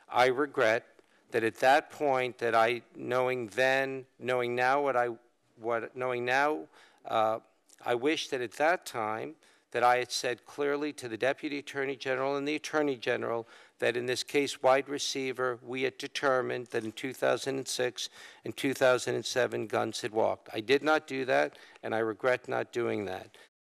I regret that at that point that knowing now, I wish that at that time that I had said clearly to the Deputy Attorney General and the Attorney General that in this case, wide receiver, we had determined that in 2006 and 2007, guns had walked. I did not do that, and I regret not doing that.